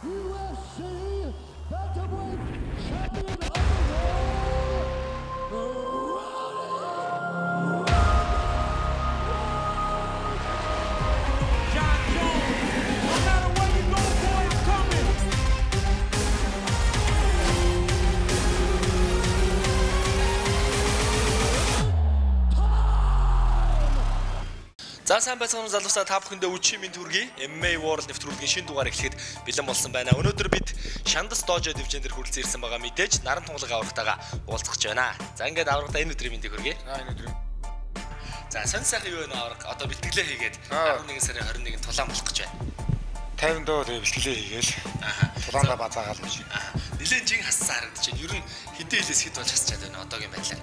UFC Bantamweight Champion of the world, John Jones, no matter where you go, boy, I'm coming. За сайн байцгаана залуусаа та бүхэндээ үчимийн төргийн MMA World нэвтрүүлгийн шинэ дугаар эхлэхэд бэлэн болсон байна. Өнөөдөр бид Шандас Дожо дивизэн дээр хүрэлцэн ирсэн байгаа мэдээж наран тунгалаг аврагтайгаа уулзах гэж байна. За ингээд аврагтаа энэ өдрийн мэндийг хүргэе. Энэ өдрийн. За сонь сайхан юу вэ авраг? Одоо бэлтгэлээ хийгээд 11 сарын 21-нд тулаан болох гэж байна. 50 доо бэлтгэлээ хийгээл. Тулаандаа базаагаал гэж. Нилээн жин хассан харагдаж байна. Ер нь хинтээ хилээс хэд болж хасчаад байна одоогийн байдлаар.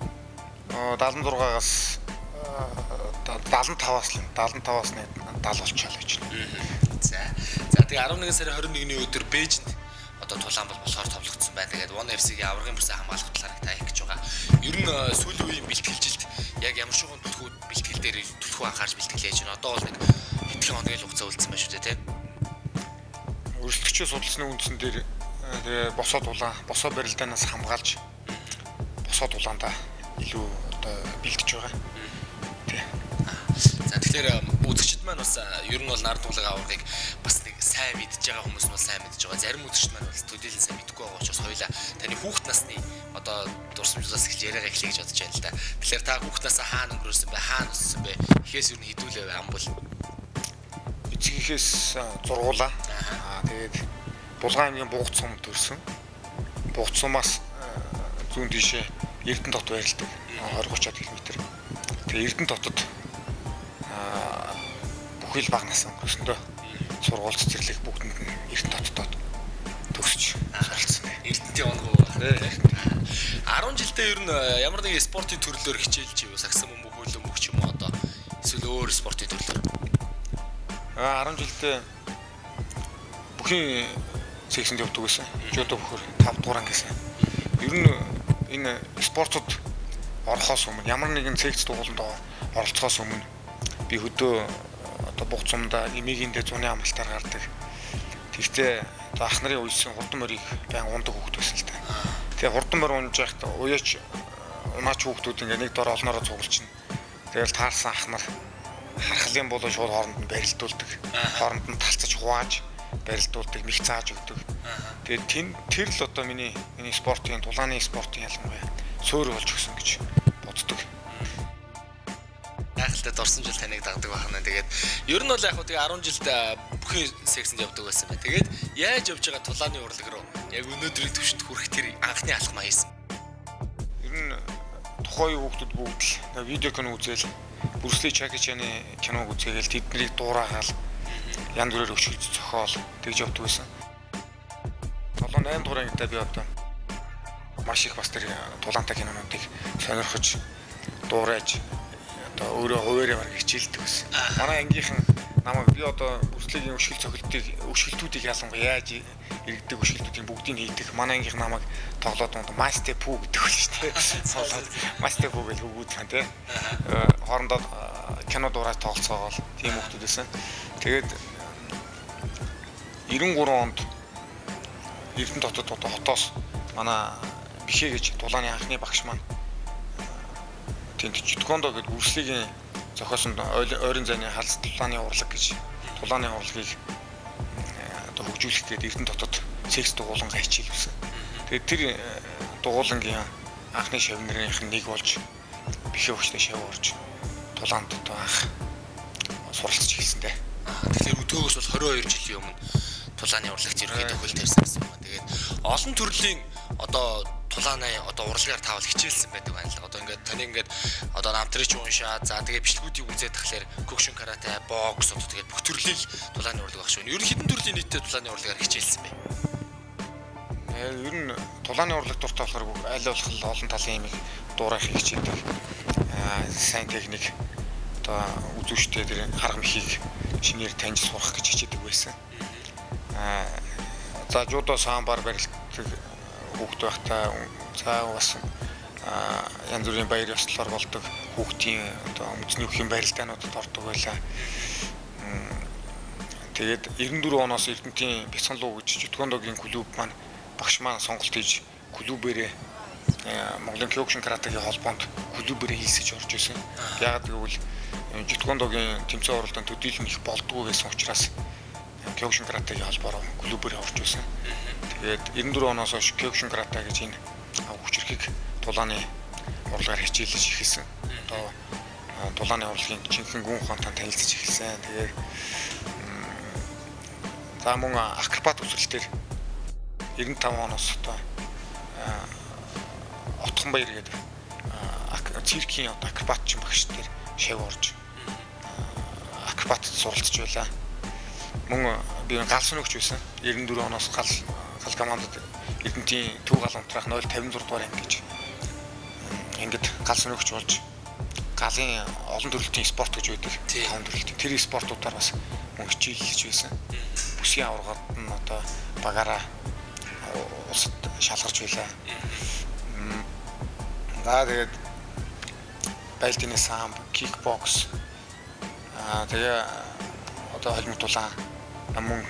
76-аас 75-аас 70 болчихлоо гэж байна. За тэгээ 11 сарын 21-ний өдөр Бээжинд одоо тулаан бол болохоор товлогдсон байна. Тэгээд One FC-ийн аврагын бүрсээ хамгаалах талаар та их гэж байгаа. Ер нь сүүлийн үеийн бэлтгэлжилт яг ямар шуган түлхүү бэлтгэл дээр түлхүү анхаарч бэлтгэлээ хийж байна. Одоо бол нэг хэдхэн хоногийн хугацаа үлдсэн байна шүү дээ, тийм. Өрсөлдөгчөө судалсны үндсэн дээр тэгээ босоо барилдаанаас хамгаалж босоо тулаандаа илүү одоо бэлтэж байгаа. За тэгэхээр үзэгчд маань бас ер нь бол наран тулаан аврагыг бас нэг сайн мэдж байгаа хүмүүс нь бол сайн мэдж байгаа. Зарим үзэгчд маань бол төдийлэн сайн мэдгүй байгаа учраас хоёлаа таны хүүхэд насны одоо дурсамжлаас эхэлж яриагаа эхлэе гэж бодож байна л да. Тэгэхээр та хүүхэд насаа хаана өнгөрөөсөн бэ? Хаана өссөн бэ? Ихээс ер нь хэдүүлээ амбул. Эцгийнхээс зургуулаа. Тэгээд Булган аймгийн Бугц сумд төрсөн. Бугц сумаас зүүн тишээ Эрдэнэ тот байрладаг. 20-30 км. Тэгээд Эрдэнэ хотод бүхэл баг нас өнгөрсөндөө сургууль цэцэрлэг бүгдэнд нь Эрдэнэ хотод төгсөж суралцсан байна. Эрдэнэтийн онгоо. 10 жилдээ ер нь ямар нэгэн спортын төрлөөр хичээлж юу сагсан мөн хөлөө мөх ч юм уу одоо эсвэл өөр спортын төрлөөр 10 жилдээ бүхэн секцэнд явдаг байсан. Жудо бөхөр 5 дугаар ангисан. Ер нь энэ спортод орохоос өмнө ямар нэгэн секц дугууланд оролцохоос өмнө би хөдөө одоо Бугц сумдаа эмээгийн дэ зуны амралтаар гардаг. Тэгтээ одоо ах нарын уйсан хурдан морийг байн ундаг хүүхэд байсан л та. Тэгээ хурдан морь унж байхдаа уяач унаач хүүхдүүд ингээ нэг дор олноороо цуглчихна. Тэгэл таарсан ах нар хархлын болоо шууд хооронд нь барилдуулдаг. Хооронд нь талцаж хувааж барилдуулдаг, мих цааж өгдөг. Тэгээ тэр л одоо миний спортын тулааны спортын ялангуяа сөөр болж өгсөн гэж боддог. Гайхалтай дурсан жил таныг дагдаг байна. Тэгээд ер нь бол яг хөө тэгээ 10 жилд бүхэн секцэнд явдаг байсан байна. Тэгээд яаж явж байгаа тулааны урлаг руу яг өнөөдрийн төвшөнд хүрэх тэр анхны алхмаа хийсэн. Ер нь тухайн хүүхдүүд бүгд л видео кино үзээл, Брюс Ли, Чаки Чаны киног үзээгээл тэднийг дуурайгаал янз бүрээр өчгөж зохиол тэгж явдаг байсан. 7-8 дугаар ангидаа би одоо маш их бас тэр тулаантай кинонуудыг сонирхож дуурайж одоо өөрөө хуваараа баг хичээлдэг байсан. Манай ангийнхан намайг би одоо Брюслигийн өшгөлтүүдийг ялангуяа яаж иргэдэг өшгөлтүүдийн бүгдийг хийдэг. Манай ангийнхан намайг тоглоод Master Poo гэдэг үү шүү дээ. Солоод Master Poo гэж өгөөд байна те. Хоорондоо кино дуурайж тоглоцоогоол тийм хүмүүс байсан. Тэгээд 93 онд Эрдэнэ хотод одоо хотоос манай Бишээ гэж тулааны анхны багш маань тэнд Читкондо гэдэг Брюслигийн зохиосон ойрын зайны халс тулааны урлаг гэж тулааны урлагийг одоо хөгжүүлэх гээд Эрдэнэ хотод секс дугуулангаа хичээлвсэн. Тэгээд тэр дугуулангийн анхны шавнырынх нь нэг болж Бишээ хүчтэй шав орж тулаанд одоо анх суралцж эхэлсэн дээ. Тэгэхээр өдөөгөөс бол 22 жилийн өмнө тулааны урлагт ерөнхийдөө хөл тавьсан гэсэн юм байна. Тэгээд олон төрлийн одоо тулааны одоо урлагаар таавал хичээлсэн байдаг байна л. Одоо ингээд таны ингээд одоо намтрич уншаад за тэгээд бичлэгүүдийг үзээд тахлаар кокшин карате, бокс одоо тэгээд бүх төрлийн тулааны урлаг багш байна. Ер нь хэдэн төрлийн нийтдээ тулааны урлагаар хичээлсэн бэ? Ер нь тулааны урлаг дуртай болохоор аль болох олон талын юмыг дуурайх хичээдэг. Сайн техник одоо үзүүштэй тэр харга мөхийг шинээр таньж сурах гэж хичээдэг байсан. За жудо самбар барилддаг хүүхд байхдаа за бас янз бүрийн баяр ёслолоор болдог хүүхдийн одоо үндэсний өхийн барилдаануудад ордог байлаа. Тэгээд 94 оноос Эрдэнэтийн Бяцхан-Луу гэж Жүтгэндогийн клуб маань багш маань сонголт хийж клубээрээ Монголын Кёкшин каратегийн холбоонд клубээрээ хийсэж орж исэн. Яг гэвэл Жүтгэндогийн тэмцээн оролдонд төдийлөн их болдгоо гэсэн учраас Кёкшин каратегийн холбоороо клубээрээ орж исэн. Тэгээд 94 оноос хойш Кёкшин карате гэж энэ хүчирхэг тулааны урлагаар хичээлж эхэлсэн. Одоо тулааны урлагийн жинхэнэ гүн ухаантай танилцж эхэлсэн. Тэгээд за мөн акробат үсрэлтээр 95 оноос одоо Отхон Баяр гэдэг циркийн одоо акробатчин багштай шав орж акробат суралцж байлаа. Мөн би галс нөгч байсан. 94 оноос гал командад Эрдэнэтийн төв гал унтраах 056 дугаар анги гэж ингээд галс нөгч болж галын олон төрөлтийн спорт гэж байдаг. 5 төрөлтийн тэр спортуудаар бас мөн хичээлж байсан. Бүсгийн аваргад нь одоо багаараа улсад шалгарч байлаа. Тэгээд байлтны самб, кикбокс тэгээ одоо холимог тулаан мөн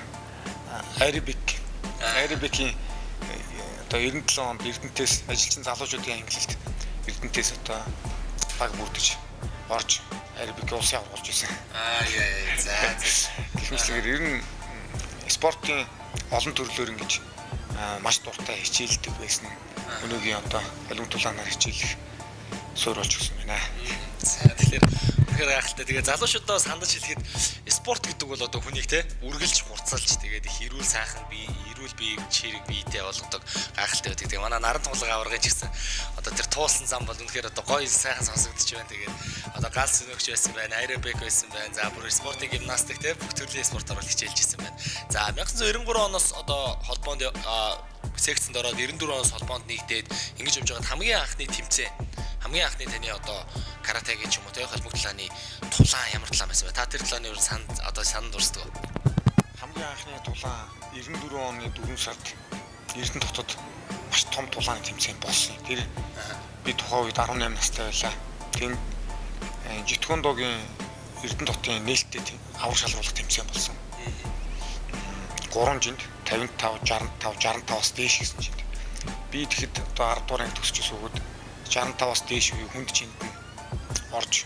аэробикийн одоо 97 онд Эрдэнэтээс ажилчин залуучуудын ангилалд Эрдэнэтээс одоо баг бүрдэж орж аэробик улсын аварга болж ирсэн. За. Гэхдээ ер нь спортын олон төрлөөр ингэж маш дуртай хичээлдэг байсан. Өнөөгийн одоо холимог тулаанаар хичээлэх суурь болж гисэн байна. За тэгэхээр үнэхээр гайхалтай. Тэгээ залуучуудаа сандаж хэлэхэд спорт гэдэг бол одоо хүнийг те үргэлж хурцлж тэгээд их эрүүл сайхан бие, эрүүл биеийг чирэг биетэй болгодог гайхалтай байдаг. Тэгээ манай наран тунгалаг аваргаж гисэн одоо тэр туулсан зам бол үнэхээр одоо гоё сайхан сонсогдож байна. Тэгээд одоо галс нөгч байсан байна, аэробик байсан байна. За бүр спортын гимнастик те бүх төрлийн спортоор хичээлж ирсэн байна. За 1993 оноос одоо холбоонд секцэнд ороод 94 оноос холбоонд нэгдээд ингэж явж байгаад хамгийн анхны тэмцээн хамгийн анхны таны одоо каратегийн ч юм уу те холимог тулааны тулаан ямар тулаан байсан бэ? Та тэр тулааны ер нь санал дурсдаг. Хамгийн анхны тулаан 94 оны 4 сард Эрдэнэт хотод маш том тулааны тэмцээн болсон. Тэр би тухайн үед 18 настай байлаа. Тэр Жүтгэндогийн Эрдэнэт хотын нээлттэй авар шалруулах тэмцээн болсон. 3 жинд 55, 65, 65-аас дээш гэсэн жинд. Би тэгэхэд одоо 10 дугаар анги төгсөж суугаад 65-аас дээш үе хүнд жинд нь орж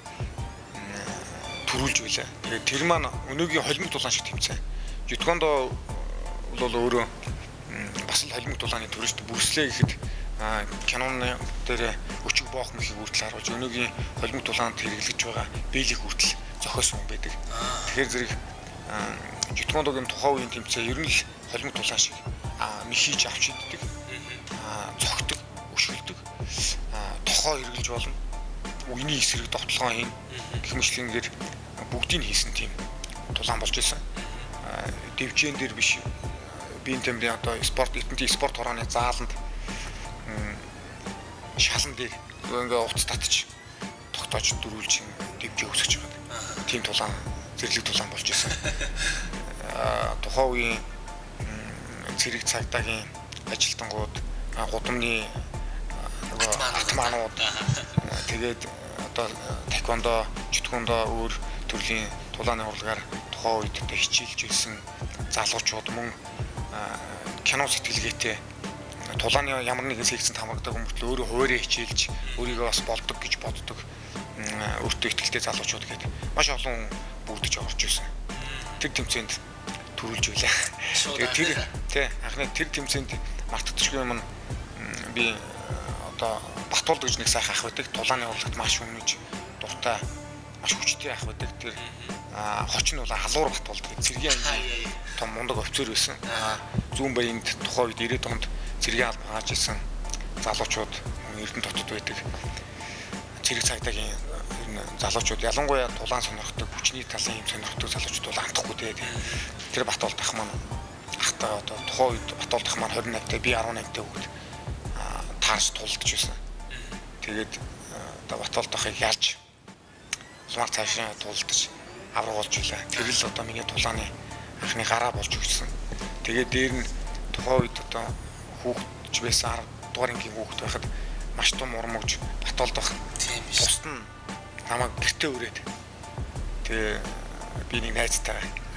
төрүүлж байлаа. Тэгээд тэр маань өнөөгийн холимог тулаан шиг тэмцээн. Жүтгэндоо бол өөрөө бас л холимог тулааны төрөшт бүрслээ гэхэд киноны дээр өчиг боох мэхийг хүртэл харуулж өнөөгийн холимог тулаанд хэрэглэж байгаа биелийг хүртэл зохиосон байдаг. Тэгэхээр зэрэг Жүтгэндогийн тухайн үеийн тэмцээн ер нь л холимог тулаан шиг мэхийж авч иддэг, цогтөг, өшгөлдөг, тохоо эргэлж болно. Үений эсрэг довтлогоо хийн гэх мэтлэнгээр бүгдийг хийсэн тийм тулаан болж байсан. Дэвжэн дээр биш биеийн тамирын одоо спорт Эрдэнэтийн спорт хорооны зааланд шалан дээр ингээ уц татчих тогтоож дөрүүлж дэвжээ өсгөж байгаа. Тийм тулаан зэрлэг тулаан болж байсан. Тухайн үеийн цэрэг цагдаагийн ажилтнууд гудамжны атманууд тэгээд одоо таеквондо, жүтгэндо өөр төрлийн тулааны урлагаар тухайн үед одоо хичээлж байсан залуучууд мөн кино сэтгэлгээтэй тулааны ямар нэгэн секцэнд хамрагдаг хүмүүст өөрөө хуурай хичээлж өөрийгөө бас болдог гэж боддог өөртөө ихтэй залуучууд гэдэг маш олон бүрдэж орж ирсэн. Тэр тэмцээнд төрүүлж байлаа. Тэгээд тэр анхны тэр тэмцээнд мартагдчихгүй юм би одоо Батуулд гэж нэг сайхан ах байдаг. Тулааны урлагт маш өмнөж дуртай маш хүчтэй ах байдаг. Тэр хоч нь бол халуур Батуулд гэж цэргийн ангийн том мундаг офицер байсан. Зүүн баянд тухайн үед 90-ад онд цэргийн алба хааж ирсэн залуучууд Эрдэнэт хотод байдаг. Цэрэг цагдаагийн залуучууд ялангуяа тулаан сонирхдаг, хүчний талын юм сонирхдаг залуучууд бол андахгүй тэгээд тэр Батуулд ах маань ахтаа одоо тухайн үед Батуулд ах маань 28-тай би 18-тай хүүхэд таарч тулдж байсан. Тэгээд одоо Батуулд ахыг ялж сумар цаашаа тулдж аврагуулж байлаа. Тэр л одоо миний тулааны анхны гараа болж өгсөн. Тэгээд дээр нь тухайн үед одоо хүүхдж байсан 10 дугаар ангийн хүүхэд байхад маш том урмогж Батуулд ах бусд нь намайг гэртээ өрөөд тэгээ би нэг найзтайгаа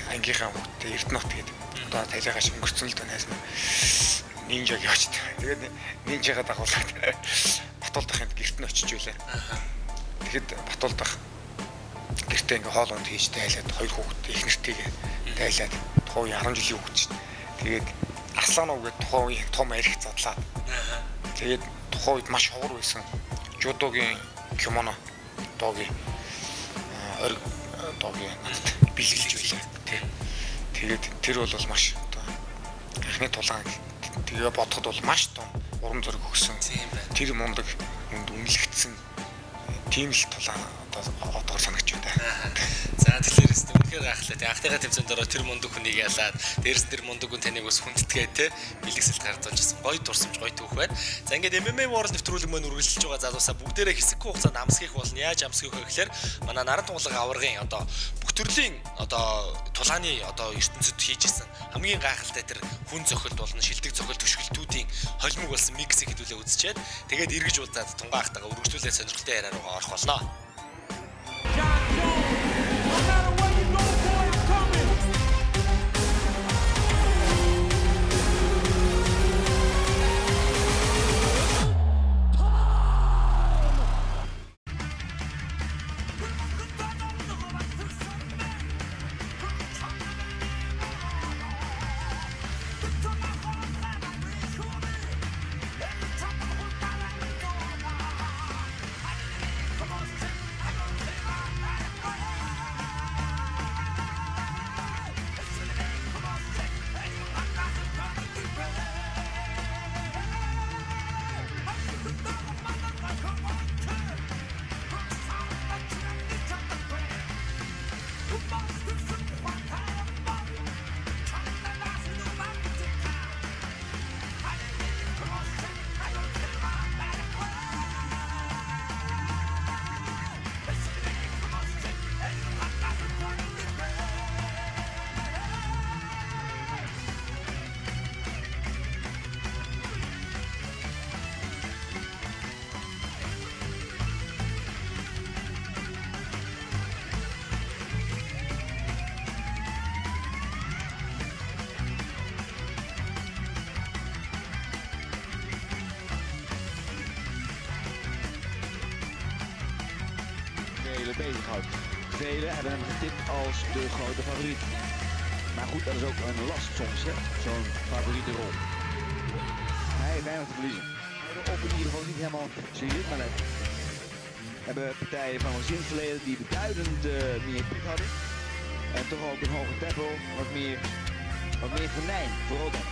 ангийнхаа хүүхдээ Эрдэнэт гэдэг одоо талигаш өнгөрцөн л донаас нинжаг явчихд. Тэгээд нинжагаа дагуулад Батуулдахын гэрт нь очиж байлаа. Тэгэхэд Батуулдах гэртээ ингээ хоол унд хийж тайлаад хоёр хүүхдээ их нэртэйгээ тайлаад тухайн 10 жилийн хүүхэд шүү дээ. Тэгээд Арсланов гэдэг тухайн үеийн том арх задлаад. Тэгээд тухайн үед маш ховор байсан. Жудогийн кимоно доогийн ориг доогийн бэлгэлж байлаа. Тэгээд тэр бол маш одоо анхны тулаан тэгээ бодоход бол маш том урам зориг өгсөн. Тэр мундаг хүнд үнэлэгдсэн тийм л тулаан одоо санагч байна. За тэгэхээр өстө үнэхээр гайхалтай. Тэг анхныхаа тэмцээнд ороо тэр мундаг хүнийг ялаад дээрс тэр мундаг хүн таныг бас хүндэтгээ те бэлгэсэлд гаргаж гоё дурсамж гоё түүх байна. За ингээд MMA World нэвтрүүлэг маань үргэлжлэж байгаа залуусаа бүгдээрээ хэсэггүй хугацаанд амсгих болно. Яаж амсгих вэ гэхээр манай наран тунгалаг аваргын одоо бүх төрлийн одоо тулааны одоо ертөнцид хийж исэн хамгийн гайхалтай тэр хүн зохилт болон шилдэг зохилт төшгөлтүүдийн холимог болсон миксийг хэдүүлээ үзчихэд тэгээд эргэж удаад тунгаан ахтайгаа үргэлжлүүлээд сонирхолтой яриа руугаа орох болно. bezighoudt. Velen hebben hem getipt als de grote favoriet. Maar goed, dat is ook een last soms, hè? Zo'n favoriete rol. Hij heeft weinig te verliezen. Op in ieder geval niet helemaal serieus, maar we hebben partijen van ons in het verleden die beduidend meer pit hadden. En toch ook een hoger tempo, wat meer venijn voor Rodan.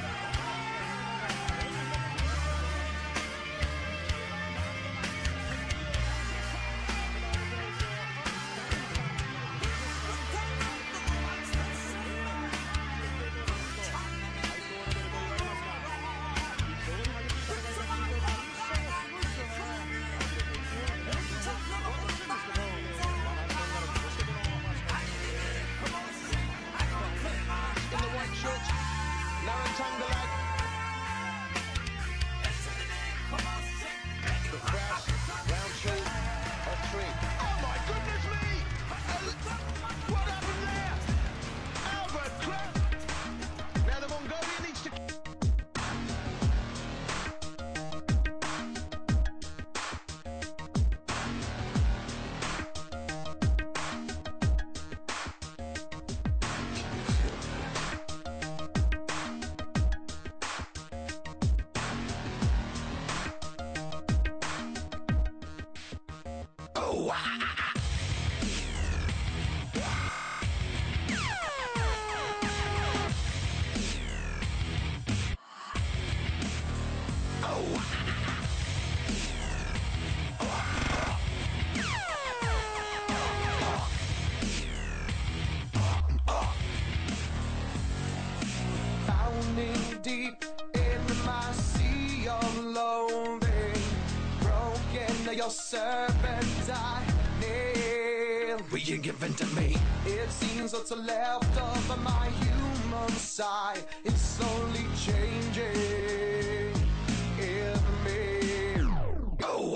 Deep in my sea of loathing, broken your serpentine nail being given to me. It seems what's left of my human side is slowly changing in me. Oh.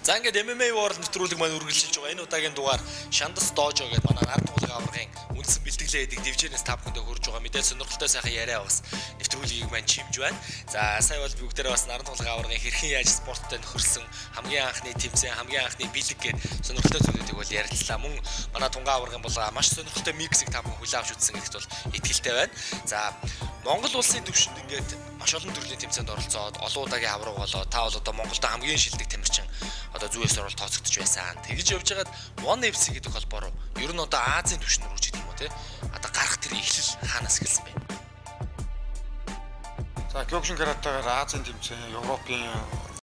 За ингээд MMA World нэвтрүүлэг маань үргэлжилж байгаа. Энэ удаагийн дугаар Шандас Дожо гэдэг манай ард туулгын аваргын үндсэн бэлтгэлээ эдэг дивжнээс 5 хүндээ хурж байгаа. Мэдээ сонирхолтой сайхан яриа бас нэвтрүүлгийг маань чимж байна. За сая бол бүгдээрээ бас ард туулгын аваргын хэрхэн яаж спорттой нөхөрсөн хамгийн анхны тэмцээн, хамгийн анхны бэлэг гээд сонирхолтой зүйлүүдийг бол ярилцлаа. Мөн манай тунгаан аваргын бол маш сонирхолтой миксийг та бүхэн хүлээн авч үзсэн гэдэгт бол итгэлтэй байна. За Монгол улсын төвшөнд ингээд маш олон төрлийн тэмцээнд оролцоод олон удаагийн авраг болоо. Та бол одоо Монголд хамгийн шилдэг тамирчин одоо зүүээс орол тооцогдож байсан. Тэгж явж хагаад One FC гэдэг холбоор ер нь одоо Азийн түвшин рүү ч гэдэг юм уу те. Одоо гарах тэр эхлэл хаанаас эхэлсэн бэ? За Кёкшин каратегаар Азийн тэмцээн, Европын